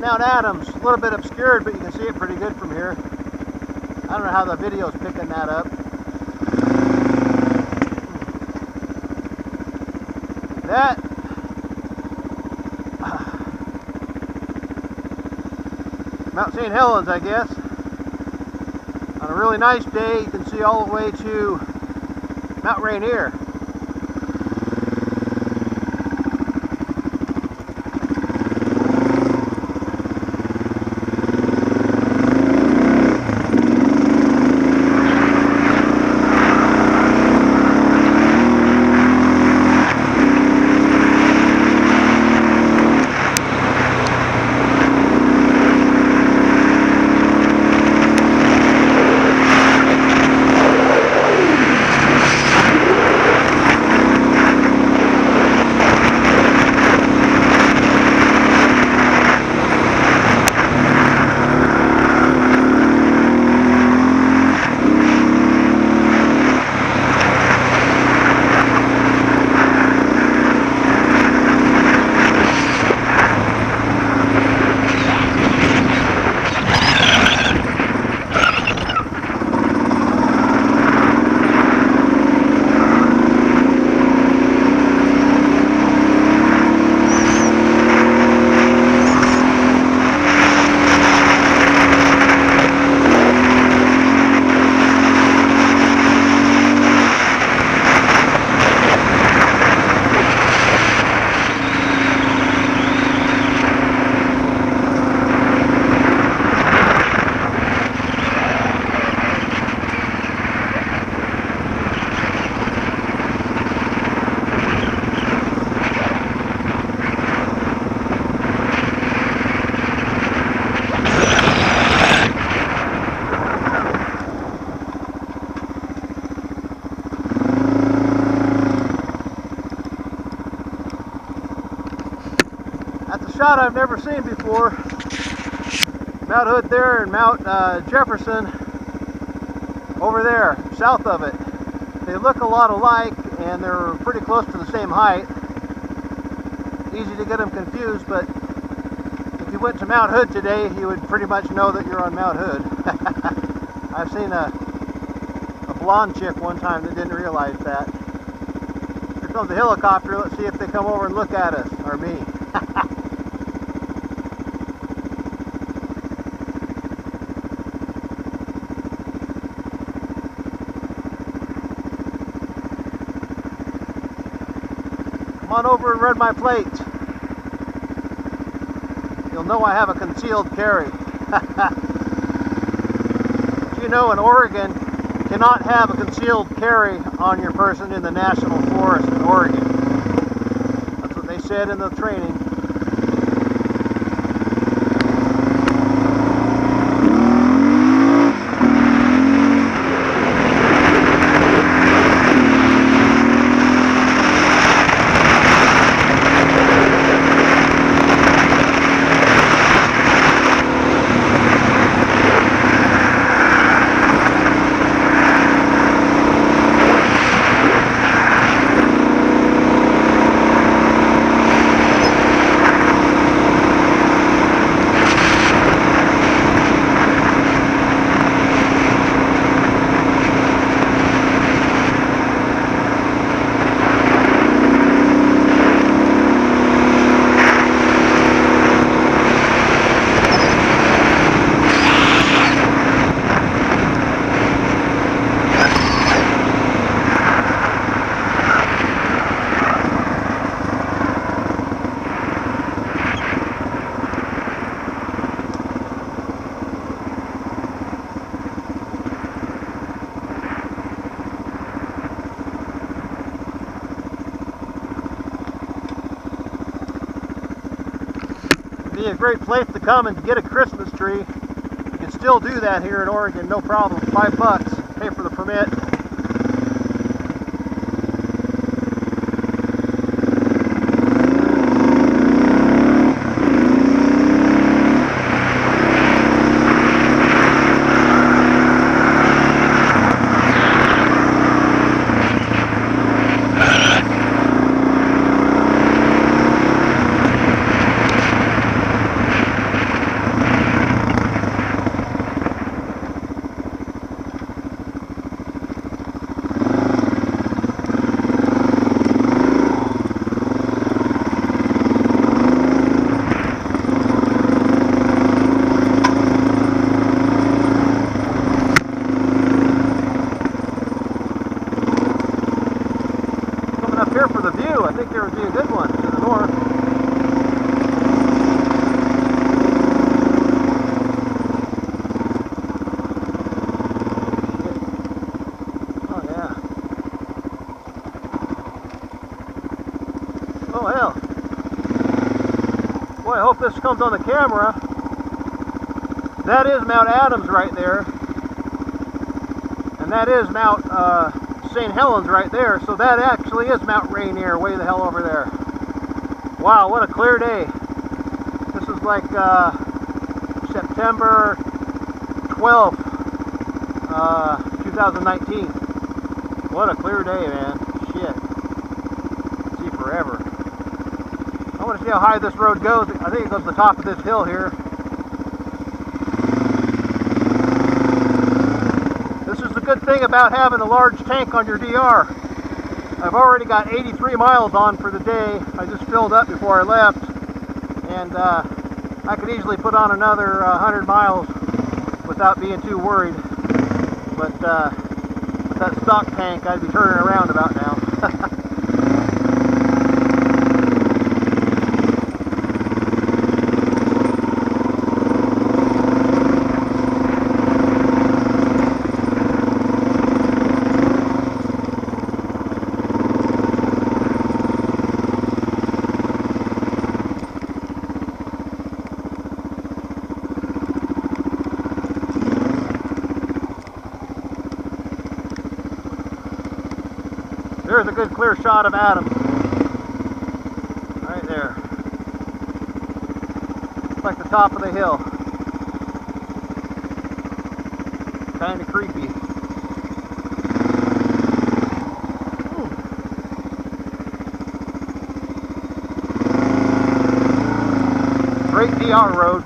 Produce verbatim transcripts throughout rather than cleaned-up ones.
Mount Adams, a little bit obscured, but you can see it pretty good from here. I don't know how the video's picking that up. That uh, Mount Saint Helens, I guess. On a really nice day, you can see all the way to Mount Rainier. Shot I've never seen before. Mount Hood there and Mount uh, Jefferson over there, south of it. They look a lot alike and they're pretty close to the same height. Easy to get them confused, but if you went to Mount Hood today, you would pretty much know that you're on Mount Hood. I've seen a, a blonde chick one time that didn't realize that. Here comes a helicopter. Let's see if they come over and look at us, or me. Come on over and read my plate. You'll know I have a concealed carry. You know, in Oregon, you cannot have a concealed carry on your person in the National Forest in Oregon. That's what they said in the training. Be a great place to come and get a Christmas tree. You can still do that here in Oregon, no problem. Five bucks, pay for the permit. up here for the view. I think there would be a good one to the north. Oh yeah. Oh hell. Boy, I hope this comes on the camera. That is Mount Adams right there. And that is Mount uh, Saint Helens right there. So that actually is Mount Rainier way the hell over there. Wow, what a clear day. This is like uh, September twelfth, uh, two thousand nineteen. What a clear day, man. Shit. See forever. I want to see how high this road goes. I think it goes to the top of this hill here. This is the good thing about having a large tank on your D R. I've already got eighty-three miles on for the day. I just filled up before I left. And uh, I could easily put on another uh, one hundred miles without being too worried. But uh, with that stock tank, I'd be turning around about now. There's a good clear shot of Adams. Right there. It's like the top of the hill. Kind of creepy. Hmm. Great D R road.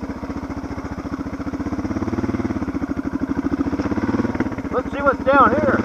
Let's see what's down here.